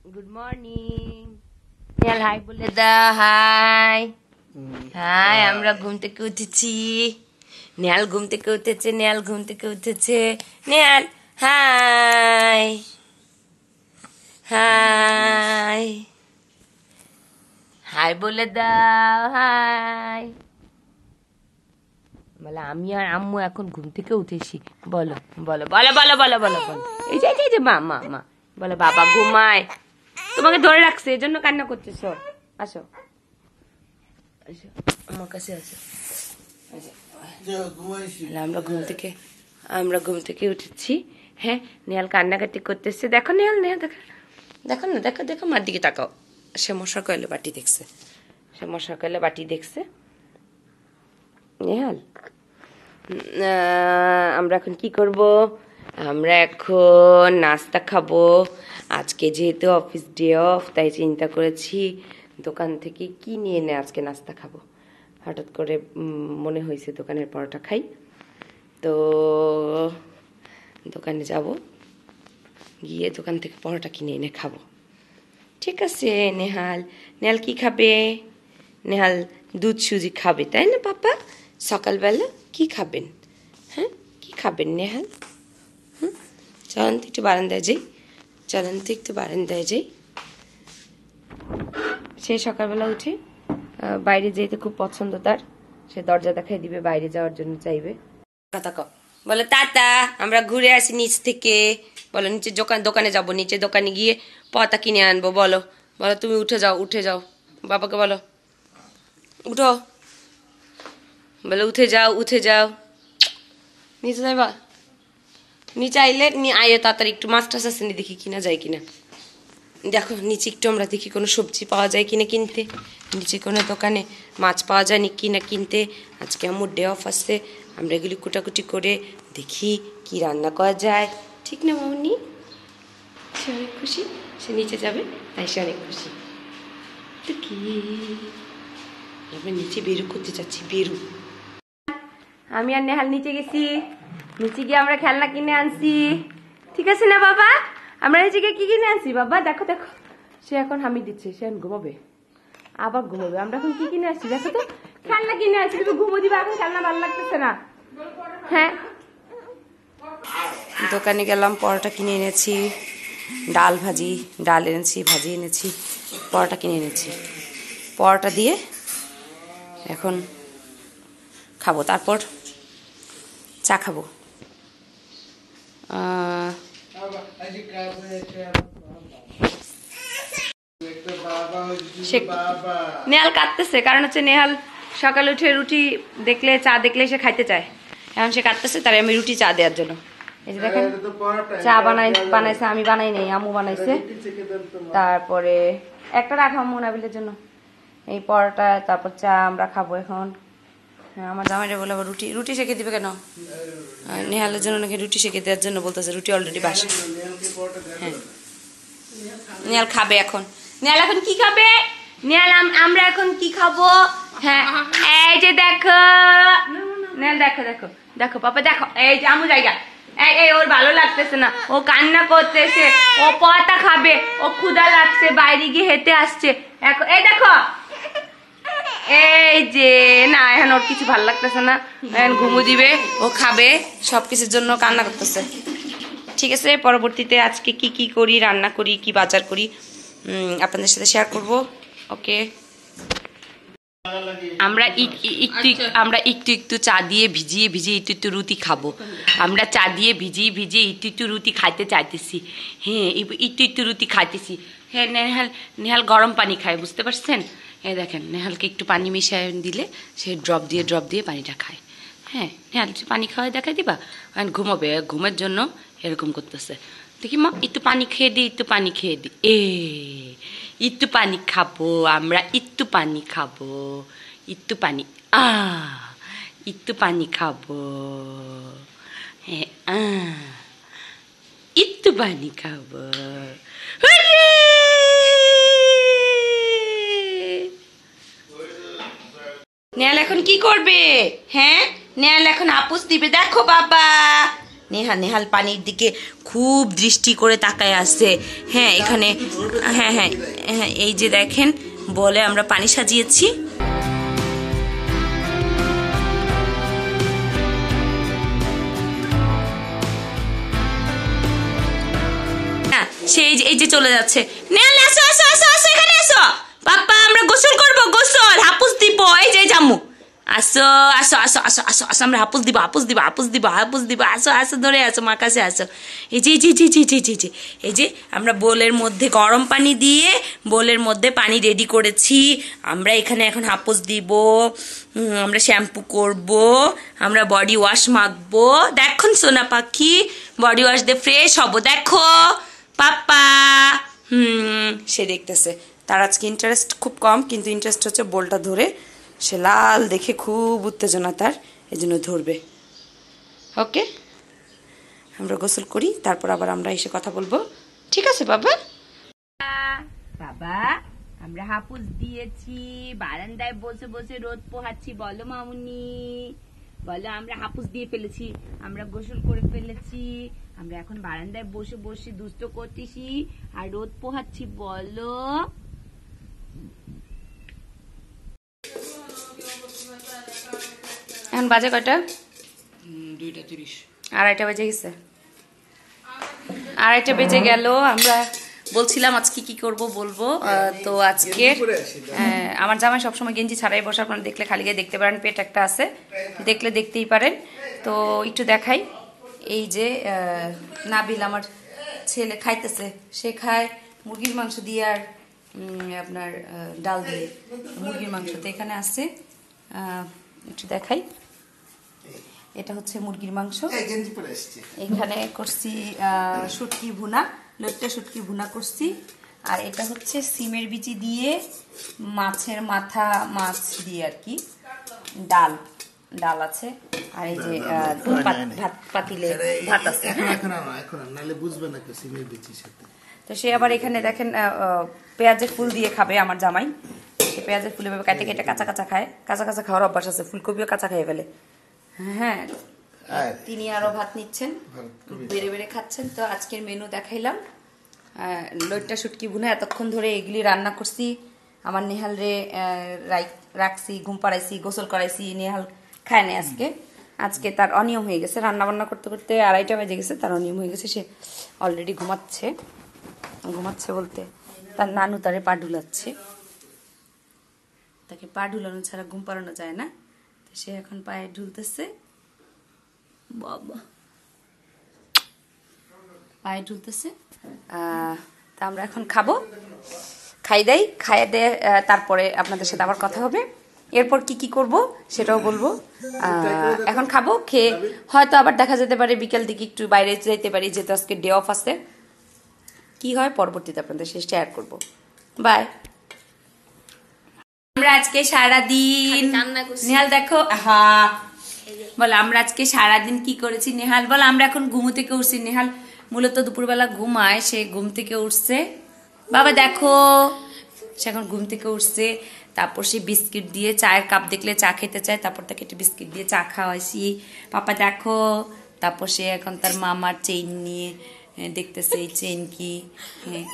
Good morning. Nehal hi বলে দাও। Hi hi. আমরা ঘুম থেকে উঠেছি। নেহাল ঘুম থেকে উঠেছে। নেহাল ঘুম থেকে উঠেছে। নেহাল হাই হাই হাই বলে দাও। হাই বলে আমি আর আম্মু এখন ঘুম থেকে উঠেছি। বলো বলো বলো বলো বলো বলো বলো। এই যে মা মা মা বলে বাবা ঘুমায়, তোমাকে ধরে রাখছে এজন্য কান্না করতেছো। আসো আসো আমার কাছে আসো। আমরা ঘুম থেকে উঠেছি। হ্যাঁ, নেহাল কান্নাকাটি করতেছে। দেখো নেহাল, নেহাল দেখো দেখো না, দেখো দেখো মার দিকে তাকাও। সে মশার কয়েলে বাটি দেখছে, সে মশার কয়েলে বাটি দেখছে। নেহাল আমরা এখন কি করব? আমরা এখন নাস্তা খাবো। আজকে যেহেতু অফিস ডে অফ, তাই চিন্তা করেছি দোকান থেকে কি নিয়ে এনে আজকে নাস্তা খাবো। হঠাৎ করে মনে হয়েছে দোকানের পরোটা খাই, তো দোকানে যাব, গিয়ে দোকান থেকে পরোটা কিনে এনে খাবো। ঠিক আছে নেহাল? নেহাল কি খাবে? নেহাল দুধ সুজি খাবে, তাই না পাপা? সকালবেলা কি খাবেন? হ্যাঁ, কি খাবেন নেহাল? চলেন তো একটু বারান্দায় যাই, চলেন তো একটু বারান্দায় যাই। সে সকালবেলা উঠে বাইরে যেতে খুব পছন্দ তার। সে দরজা দেখাই দিবে, বাইরে যাওয়ার জন্য চাইবে। বলো টাটা, আমরা ঘুরে আসি নিচ থেকে। বলো নিচে দোকানে যাবো, নিচে দোকানে গিয়ে পতা কিনে আনবো। বলো বলো তুমি উঠে যাও, উঠে যাও, বাবাকে বলো উঠো, বলো উঠে যাও, উঠে যাও। নিচে যাইবা? নিচে আইলে আইয়ে তাড়াতাড়ি একটু মাছ টাছ আছে নি দেখি কিনা যায় কিনা। দেখো নিচে একটু আমরা দেখি কোনো সবজি পাওয়া যায় কিনা কিনতে, নিচে কোনো দোকানে মাছ পাওয়া যায় কিনা কিনতে। আজকে আমার ডে অফ আসছে, আমরা এগুলি কুটাকুটি করে দেখি কি রান্না করা যায়। ঠিক না মামনি? সে অনেক খুশি, সে নিচে যাবে তাই সে অনেক খুশি। তো কি আমরা নিচে বেরু করতে চাচ্ছি, বেরু। আমি আর নেহাল নিচে গেছি, নিচে গিয়ে আমরা খেলনা কিনে আনছি। ঠিক আছে না বাবা? আমরা নিচে গিয়ে কি কিনে আনছি বাবা? দেখো দেখো, সে এখন হামি দিচ্ছে, সে এখন ঘুমাবে, আবার ঘুমাবে। আমরা এখন কি কিনে আসছি দেখো তো? খেলনা কিনে আসছি। তুমি ঘুমো দিবা এখন, খেলনা ভালো লাগতেছে না। হ্যাঁ, দোকানে গেলাম, পরোটা কিনে এনেছি, ডাল এনেছি, ভাজি এনেছি, পরোটা কিনে এনেছি। পরোটা দিয়ে এখন খাবো, তারপর চা খাবো। নেহাল কাঁদতেছে, কারণ হচ্ছে নেহাল সকালে উঠে রুটি দেখলে, চা দেখলে সে খাইতে চায়। এখন সে কাঁদতেছে, তাই আমি রুটি চা দেওয়ার জন্য। এই যে দেখেন চা বানাইছে, আমি বানাই নাই, আম্মু বানাইছে। তারপরে একটা রাখলাম মোনাবিলের জন্য, এই পরোটা, তারপর চা আমরা খাবো এখন। হ্যাঁ, আমার জামাইটা বলে আবার রুটি সেঁকে দিবে কেন? নেহালের জন্য নাকি রুটি সেঁকে দেওয়ার জন্য বলতেছে, রুটি অলরেডি বাসা। হ্যাঁ, নেহাল খাবে এখন। নেহাল এখন কি খাবে? নেহাল আমরা এখন কি খাবো? হ্যাঁ, এই যে দেখো নেহাল, দেখো দেখো দেখো পাপা, দেখো এই যে আমু জায়গা। এই ওর ভালো লাগতেছে না, ও কান্না করতেছে, ও পরোটা খাবে, ও ক্ষুধা লাগছে, বাইরে গিয়ে হেঁটে আসছে। এখন এই দেখো, এই যে না, এখন ওর কিছু ভালো লাগতেছে না, এখন ঘুমু দিবে, ও খাবে, সবকিছুর জন্য কান্না করতেছে। ঠিক আছে, পরবর্তীতে আজকে কি কি করি, রান্না করি, কি বাজার করি আপনাদের সাথে শেয়ার করব। ওকে, আমরা একটু একটু চা দিয়ে ভিজিয়ে একটু রুটি খাবো। আমরা চা দিয়ে ভিজিয়ে একটু রুটি খাইতে চাইতেছি। হ্যাঁ, একটু রুটি খাইতেছি। হ্যাঁ, নেহাল গরম পানি খায়, বুঝতে পারছেন? হ্যাঁ দেখেন, নেহালকে একটু পানি মিশিয়ে দিলে সে ড্রপ দিয়ে পানিটা খায়। হ্যাঁ, নেহাল পানি খাওয়াই দেখাই দিবা, ঘুমাবে, ঘুমের জন্য এরকম করতেছে। দেখি মা, একটু পানি খেয়ে দিই, একটু পানি খেয়ে দিই। একটু পানি খাবো, আমরা একটু পানি খাবো, একটু পানি, একটু পানি খাবো। হ্যাঁ, একটু পানি খাবো। নেহাল এখন কি করবে? হ্যাঁ, নেহাল এখন আপুস দিবে। দেখো বাবা, নেহাল পানির দিকে খুব দৃষ্টি করে তাকায় আসছে। হ্যাঁ এখানে হ্যাঁ হ্যাঁ হ্যাঁ এই যে দেখেন বলে আমরা পানি সাজিয়েছি। সেই এই যে চলে যাচ্ছে। নেহাল আসো আসো আসো আসো এখানে আসো পাপ্পা, আমরা গোসল করব, গোসল হাপুস দিব। এই যে জামু আসো আসো আসো আসো আসো আসো আমরা হাপুস দিব হাপুস দিব হাপুস দিব হাপুস দিব। আসো আসো ধরে আসো মার কাছে আসো। এই যে জি জি জি জি জি জি এই যে আমরা বোলের মধ্যে গরম পানি দিয়ে বোলের মধ্যে পানি রেডি করেছি। আমরা এখানে এখন হাপুস দিব, আমরা শ্যাম্পু করব, আমরা বডি ওয়াশ মাখবো। দেখুন সোনা পাখি বডি ওয়াশ দিয়ে ফ্রেশ হবো। দেখো পাপ্পা সে দেখতেছে। তার আজকে ইন্টারেস্ট খুব কম, কিন্তু ইন্টারেস্ট হচ্ছে বলটা ধরে। সে লাল দেখে খুব উত্তেজনা তার, এই জন্য ধরবে। ওকে আমরা গোসল করি, তারপর আবার আমরা এসে কথা বলবো। ঠিক আছে বাবা? বাবা আমরা হাপুস দিয়েছি, বারান্দায় বসে বসে রোদ পোহাচ্ছি। বলো মামুনি বলো, আমরা হাপুস দিয়ে ফেলেছি, আমরা গোসল করে ফেলেছি, আমরা এখন বারান্দায় বসে বসে দুষ্ট করতেছি আর রোদ পোহাচ্ছি। বলো এখন বাজে কয়টা? 2:30। আড়াইটা বেজে গেছে। আড়াইটা বেজে গেল। আমরা বলছিলাম আজকে কি করব বলবো। তো আজকে আমার জামাই সবসময় গেঞ্জি ছাড়াই বসে, আপনারা দেখলে খালি গায়ে দেখতে পারেন, পেট একটা আছে, দেখলে দেখতেই পারেন। তো একটু দেখাই। এই যে নাবিল আমার ছেলে খাইতেছে, সে খায় মুরগির মাংস দিয়ে আর আপনার ডাল দিয়ে। মুরগির মাংস তো এখানে আছে, একটু দেখাই। এটা হচ্ছে মুরগির মাংস। এখানে করছি শুটকি ভুনা, লইট্টা শুটকি ভুনা করছি। আর এটা হচ্ছে সিমের বিচি দিয়ে মাছের মাথা, মাছ দিয়ে আর কি ডাল ডাল আছে। আর এই যে ভাত পাতিলে ভাত আছে। তো সে আবার এখানে দেখেন পেঁয়াজের ফুল দিয়ে খাবে আমার জামাই। সে পেঁয়াজের ফুল এভাবে কেটে কেটে কাঁচা কাঁচা খায়, কাঁচা কাঁচা খাওয়ার অভ্যাস আছে, ফুলকপিও কাঁচা খেয়ে ফেলে। হ্যাঁ তিনি আরো ভাত নিচ্ছেন, বেড়ে বেড়ে খাচ্ছেন। তো আজকের মেনু দেখাইলাম, লইট্টা শুটকি ভুনা। এতক্ষণ ধরে এগুলি রান্না করছি। আমার নেহাল রে রাখছি, ঘুম পাড়াইছি, গোসল করাইছি। নেহাল খায় না আজকে, আজকে তার অনিয়ম হয়ে গেছে। রান্না বান্না করতে করতে আড়াইটা বেজে গেছে, তার অনিয়ম হয়ে গেছে। সে অলরেডি ঘুমাচ্ছে। ঘুমাচ্ছে বলতে তার নানু তারে পা ঢুলাচ্ছে, তাকে পা ঢুলানো ছাড়া ঘুম পাড়ানো যায় না। তো সে এখন পায়ে ঢুলতেছে, বাবা পায়ে ঢুলতেছে। তা আমরা এখন খাবো, খাই দেই, খাইয়ে দিয়ে তারপরে আপনাদের সাথে আবার কথা হবে। এরপর কি কি করব সেটাও বলবো। এখন খাবো, খেয়ে হয়তো আবার দেখা যেতে পারে বিকেল দিকে একটু বাইরে যেতে পারি, যেহেতু আজকে ডে অফ আছে। কি হয় পরবর্তীতে আপনাদের সাথে শেয়ার করবো। বাই। আমরা আজকে সারাদিন, নেহাল দেখো, হ্যাঁ বলো আমরা আজকে সারাদিন কি করেছি। নেহাল বল, আমরা এখন ঘুম থেকে উঠছি। নেহাল মূলত দুপুরবেলা ঘুমায়, সে ঘুম থেকে উঠছে। বাবা দেখো সে এখন ঘুম থেকে উঠছে। তারপর সে বিস্কিট দিয়ে, চায়ের কাপ দেখলে চা খেতে চায়, তারপর তাকে একটু বিস্কিট দিয়ে চা খাওয়াইছি। পাপা দেখো। তারপর সে এখন তার মামার চেইন নিয়ে দেখতেছে এই চেইন কি। হ্যাঁ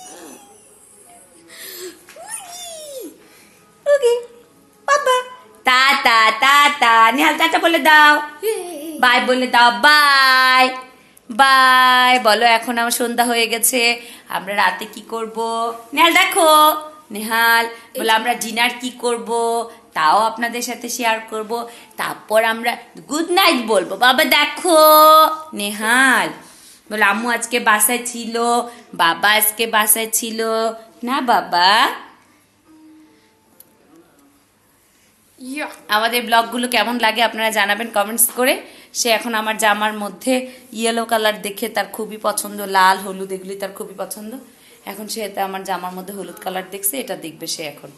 বাবা টাটা টাটা, নেহাল টাটা বলে দাও, বাই বলে দাও, বাই বাই বলো। এখন আমার সন্ধ্যা হয়ে গেছে, আমরা রাতে কি করব নেহাল দেখো। নেহাল বলে আমরা ডিনার কি করব তাও আপনাদের সাথে শেয়ার করব, তারপর আমরা গুড নাইট বলবো। বাবা দেখো। নেহাল বলে আম্মু আজকে বাসায় ছিল, বাবা আজকে বাসায় ছিল না। বাবা আমাদের ব্লগগুলো কেমন লাগে আপনারা জানাবেন কমেন্টস করে। সে এখন আমার জামার মধ্যে ইয়েলো কালার দেখে তার খুবই পছন্দ, লাল হলুদ এগুলি তার খুবই পছন্দ। এখন সে আমার জামার মধ্যে হলুদ কালার দেখছে, এটা দেখবে সে এখন।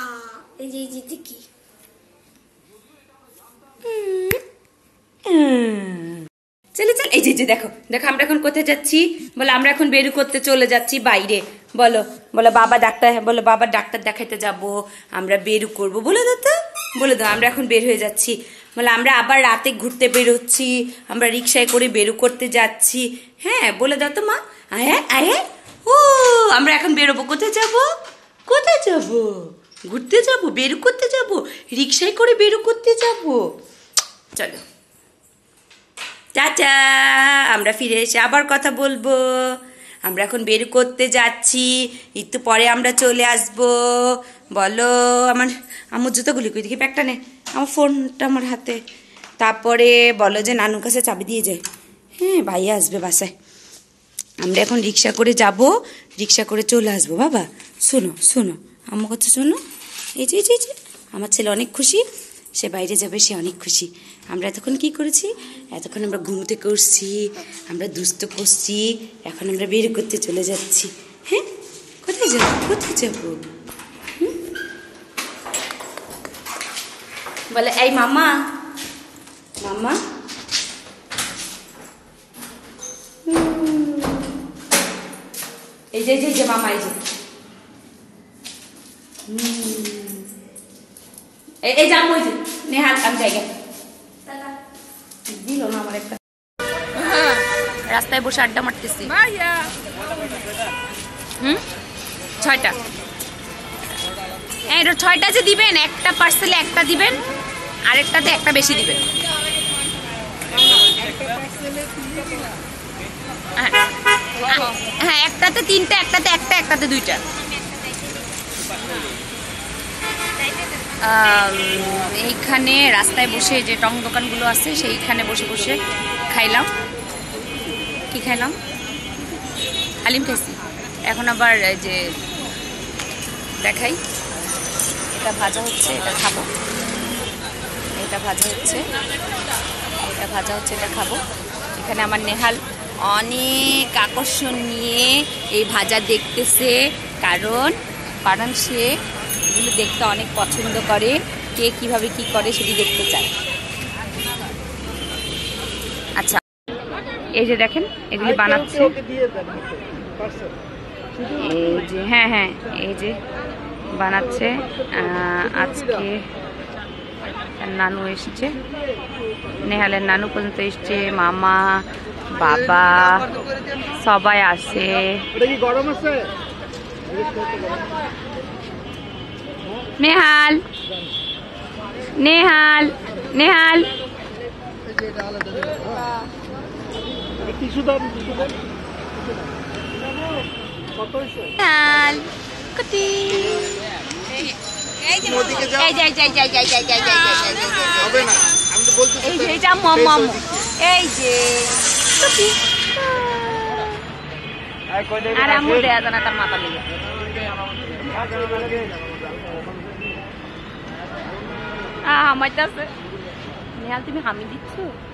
চলে চল, এই যে দেখো দেখো আমরা এখন কোথায় যাচ্ছি। বলে আমরা এখন বের করতে চলে যাচ্ছি বাইরে। বলো বলে বাবা ডাক্তার, বলে বাবা ডাক্তার দেখাইতে যাব, আমরা বের করবো। বলে দাও তো, বলে দাও আমরা এখন বের হয়ে যাচ্ছি। বলে আমরা আবার রাতে ঘুরতে বেরোচ্ছি, আমরা রিক্সায় করে বেরো করতে যাচ্ছি। হ্যাঁ বলে দাও তো মা। আয়ে আয়ে ও আমরা এখন বেরোবো, কোথায় যাব? কোথায় যাব? ঘুরতে যাব, বেরো করতে যাব, রিক্সায় করে বেরো করতে যাব। চলো টাটা, আমরা ফিরে এসে আবার কথা বলবো। আমরা এখন বের করতে যাচ্ছি, একটু পরে আমরা চলে আসবো। বলো আমার আমার জুতোগুলি কই দেখি, ব্যাগটা নে, আমার ফোনটা আমার হাতে। তারপরে বলো যে নানুর কাছে চাবি দিয়ে যায়। হ্যাঁ ভাইয়া আসবে বাসায়। আমরা এখন রিক্সা করে যাব, রিক্সা করে চলে আসবো। বাবা শোনো শোনো, আমার কথা শোনো। এই যে এই যে আমার ছেলে অনেক খুশি, সে বাইরে যাবে, সে অনেক খুশি। আমরা এতক্ষণ কি করেছি? এতক্ষণ আমরা ঘুমোতে করছি, আমরা দুষ্ট করছি, এখন আমরা বের করতে চলে যাচ্ছি। হ্যাঁ কোথায় যাবো? কোথায় যাবো? বলে এই মামা, মামা এই যে মামা, এই যে এই যে আমি, ওই যে নেহাল, আমি জায়গা দিল না আমার একটা। রাস্তায় বসে আড্ডা মারতেছি। 6টা, এটা 6টা যে দিবেন, একটা পার্সেলে একটা দিবেন, আরেকটাতে একটা বেশি দিবেন। হ্যাঁ একটাতে 3টা, একটাতে একটা, একটাতে 2টা। এইখানে রাস্তায় বসে যে টং দোকানগুলো আছে সেইখানে বসে বসে খাইলাম। কি খাইলাম? হালিম খাইছি। এখন আবার এই যে দেখাই, এটা ভাজা হচ্ছে, এটা খাবো। এটা ভাজা হচ্ছে, এটা ভাজা হচ্ছে, এটা খাবো। এখানে আমার নেহাল অনেক আকর্ষণ নিয়ে এই ভাজা দেখতেছে, কারণ সে এগুলো দেখতে অনেক পছন্দ করে। কে কিভাবে কি করে সেটি দেখতে চায়। আচ্ছা এই যে দেখেন এগুলি বানাচ্ছে, এই যে হ্যাঁ হ্যাঁ এই যে বানাচ্ছে। আজকে নানু এসছে, নেহালের নানু পর্যন্ত এসছে, মামা বাবা সবাই আসে। নেহাল নেহাল নেহাল নেহাল কুটি, আর আমু দেয়া জানা তার মাথা লেগে। হামাইতে আছে। নেহাল তুমি হামি দিচ্ছ?